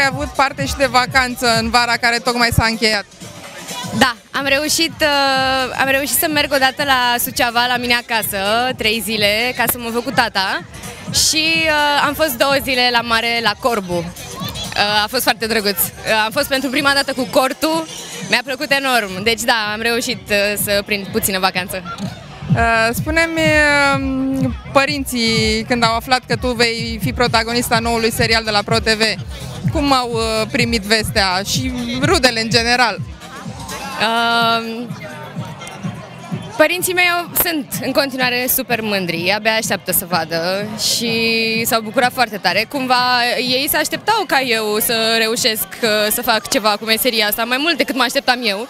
ai avut parte și de vacanță în vara care tocmai s-a încheiat. Da, am reușit să merg odată la Suceava, la mine acasă, 3 zile, ca să mă văd cu tata. Și am fost 2 zile la mare, la Corbu. A fost foarte drăguț. Am fost pentru prima dată cu cortul, mi-a plăcut enorm. Deci da, am reușit să prind puțină vacanță. Spune-mi, părinții, când au aflat că tu vei fi protagonista noului serial de la ProTV, cum au primit vestea și rudele în general? Părinții mei sunt în continuare super mândri, abia așteaptă să vadă și s-au bucurat foarte tare. Cumva ei se așteptau ca eu să reușesc să fac ceva cu meseria asta, mai mult decât mă așteptam eu.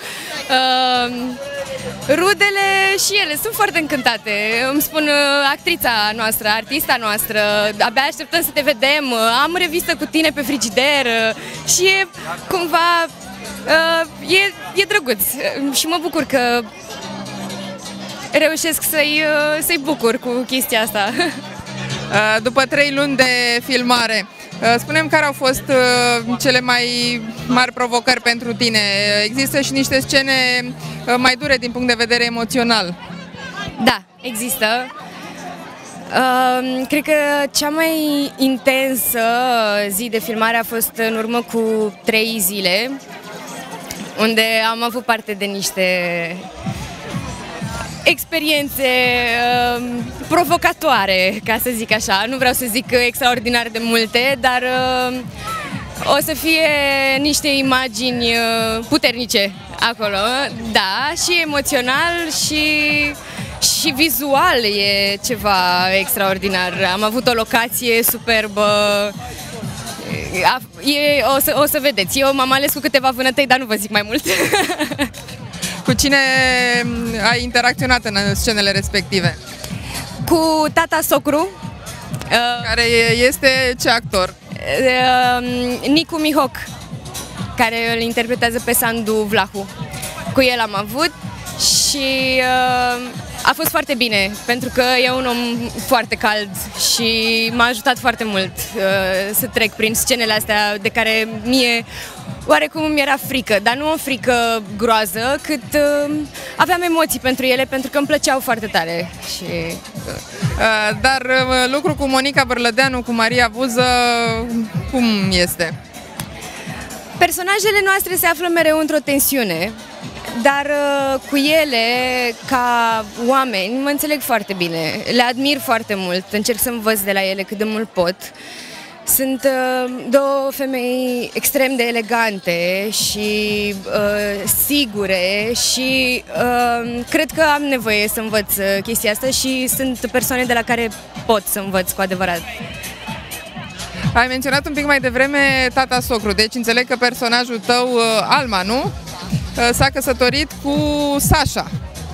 Rudele și ele sunt foarte încântate, îmi spun actrița noastră, artista noastră, abia așteptăm să te vedem, am revistă cu tine pe frigider și e cumva, e drăguț și mă bucur că reușesc să-i bucur cu chestia asta. După 3 luni de filmare, spune-mi care au fost cele mai mari provocări pentru tine. Există și niște scene mai dure din punct de vedere emoțional. Da, există. Cred că cea mai intensă zi de filmare a fost în urmă cu 3 zile, unde am avut parte de niște experiențe provocatoare, ca să zic așa. Nu vreau să zic extraordinar de multe, dar o să fie niște imagini puternice acolo, da, și emoțional și vizual e ceva extraordinar. Am avut o locație superbă. O să vedeți. Eu m-am ales cu câteva vânătăi, dar nu vă zic mai mult. Cu cine ai interacționat în scenele respective? Cu tata socru. Care este ce actor? Nicu Mihoc, care îl interpretează pe Sandu Vlahu. Cu el am avut și a fost foarte bine, pentru că e un om foarte cald și m-a ajutat foarte mult să trec prin scenele astea de care mie oarecum mi-era frică, dar nu o frică groază, cât aveam emoții pentru ele, pentru că îmi plăceau foarte tare. Dar lucru cu Monica Bărlădeanu, cu Maria Buză, cum este? Personajele noastre se află mereu într-o tensiune, dar cu ele, ca oameni, mă înțeleg foarte bine. Le admir foarte mult, încerc să învăț de la ele cât de mult pot. Sunt 2 femei extrem de elegante și sigure și cred că am nevoie să învăț chestia asta și sunt persoane de la care pot să învăț cu adevărat. Ai menționat un pic mai devreme tata socru, deci înțeleg că personajul tău, Alma, nu? S-a căsătorit cu Sasha.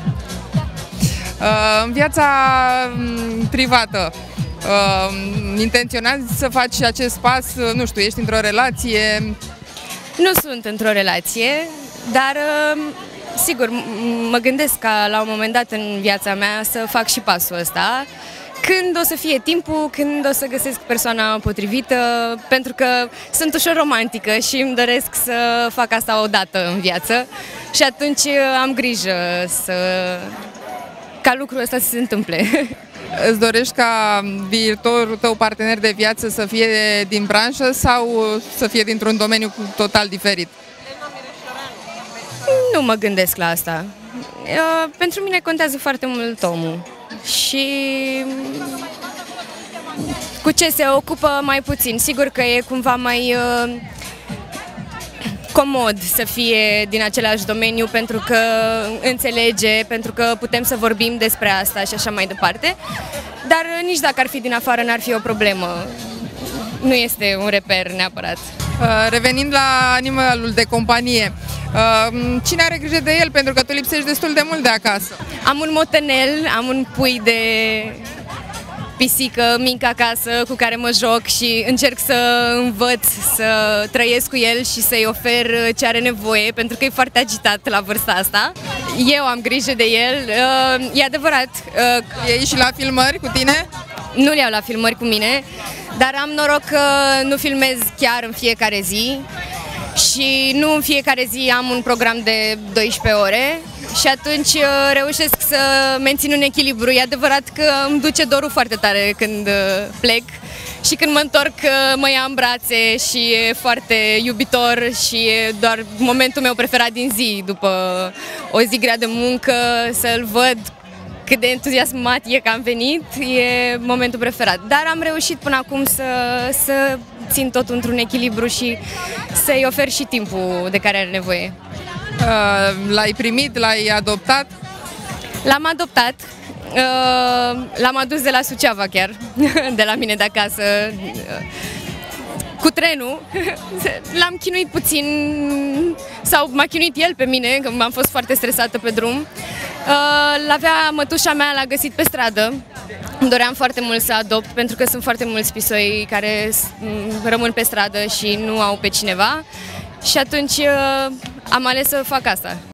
În viața privată, intenționezi să faci acest pas, nu știu, ești într-o relație? Nu sunt într-o relație, dar sigur, mă gândesc ca la un moment dat în viața mea să fac și pasul ăsta, când o să fie timpul, când o să găsesc persoana potrivită, pentru că sunt ușor romantică și îmi doresc să fac asta odată în viață și atunci am grijă ca lucrul ăsta să se întâmple. Îți dorești ca viitorul tău partener de viață să fie din branșă sau să fie dintr-un domeniu total diferit? Nu mă gândesc la asta. Pentru mine contează foarte mult omul și cu ce se ocupă mai puțin. Sigur că e cumva mai comod să fie din același domeniu, pentru că înțelege, pentru că putem să vorbim despre asta și așa mai departe, dar nici dacă ar fi din afară n-ar fi o problemă. Nu este un reper neapărat. Revenind la animalul de companie, cine are grijă de el? Pentru că tu lipsești destul de mult de acasă. Am un motenel, am un pui de pisică mică acasă cu care mă joc și încerc să învăț să trăiesc cu el și să-i ofer ce are nevoie, pentru că e foarte agitat la vârsta asta. Eu am grijă de el, e adevărat. Ei și la filmări cu tine? nu le iau la filmări cu mine, dar am noroc că nu filmez chiar în fiecare zi și nu în fiecare zi am un program de 12 ore și atunci reușesc să mențin un echilibru. E adevărat că îmi duce dorul foarte tare când plec și când mă întorc mă ia în brațe și e foarte iubitor și e doar momentul meu preferat din zi, după o zi grea de muncă, să-l văd cât de entuziasmat e că am venit, e momentul preferat. Dar am reușit până acum să țin tot într-un echilibru și să-i ofer și timpul de care are nevoie. L-ai primit, l-ai adoptat? L-am adoptat, l-am adus de la Suceava chiar, de la mine de acasă, cu trenul. L-am chinuit puțin, sau m-a chinuit el pe mine, că m-am fost foarte stresată pe drum. L-avea mătușa mea, l-a găsit pe stradă. Îmi doream foarte mult să adopt, pentru că sunt foarte mulți pisoi care rămân pe stradă și nu au pe cineva. Și atunci am ales să fac asta.